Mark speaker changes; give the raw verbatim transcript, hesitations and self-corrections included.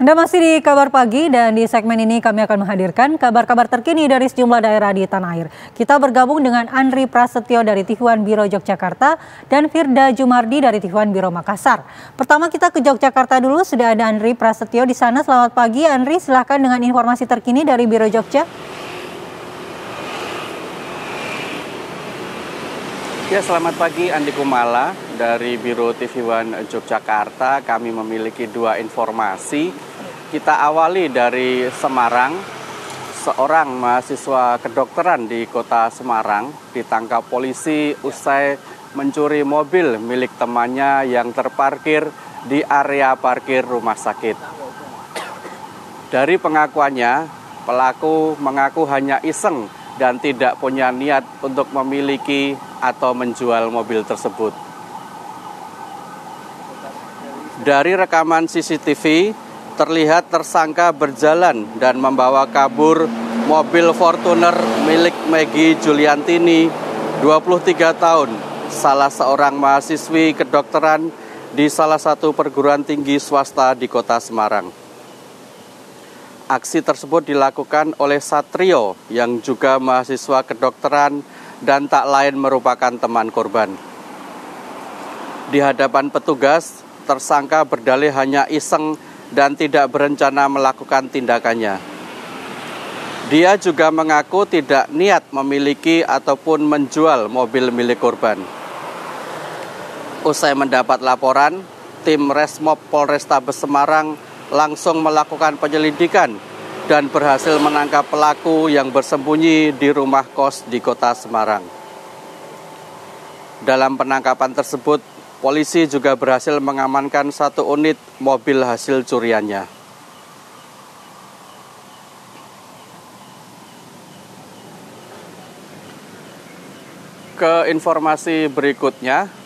Speaker 1: Anda masih di Kabar Pagi dan di segmen ini kami akan menghadirkan kabar-kabar terkini dari sejumlah daerah di tanah air. Kita bergabung dengan Andri Prasetyo dari T V satu Biro Yogyakarta dan Firda Jumardi dari T V satu Biro Makassar. Pertama kita ke Yogyakarta dulu, sudah ada Andri Prasetyo di sana. Selamat pagi Andri, silahkan dengan informasi terkini dari Biro Jogja.
Speaker 2: Ya, selamat pagi Andi Kumala dari Biro T V satu Yogyakarta. Kami memiliki dua informasi. Kita awali dari Semarang. Seorang mahasiswa kedokteran di kota Semarang ditangkap polisi usai mencuri mobil milik temannya yang terparkir di area parkir rumah sakit. Dari pengakuannya, pelaku mengaku hanya iseng dan tidak punya niat untuk memiliki atau menjual mobil tersebut. Dari rekaman C C T V, terlihat tersangka berjalan dan membawa kabur mobil Fortuner milik Maggie Juliantini, dua puluh tiga tahun, salah seorang mahasiswi kedokteran di salah satu perguruan tinggi swasta di kota Semarang. Aksi tersebut dilakukan oleh Satrio yang juga mahasiswa kedokteran dan tak lain merupakan teman korban. Di hadapan petugas, tersangka berdalih hanya iseng dan tidak berencana melakukan tindakannya. Dia juga mengaku tidak niat memiliki ataupun menjual mobil milik korban. Usai mendapat laporan, tim Resmob Polrestabes Semarang langsung melakukan penyelidikan dan berhasil menangkap pelaku yang bersembunyi di rumah kos di kota Semarang. Dalam penangkapan tersebut, polisi juga berhasil mengamankan satu unit mobil hasil curiannya. Ke informasi berikutnya,